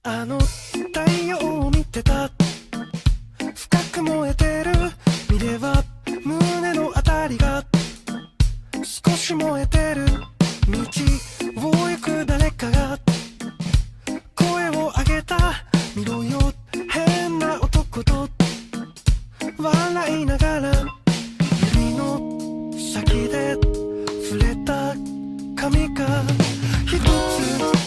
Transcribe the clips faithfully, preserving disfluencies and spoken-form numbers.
あの太陽を見てた。深く燃えてる。見れば胸のあたりが少し燃えてる。道を行く誰かが声を上げた。見ろよ変な男と笑いながら指の先で触れた髪が一つ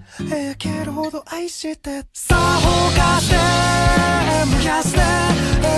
さあ放火して燃やして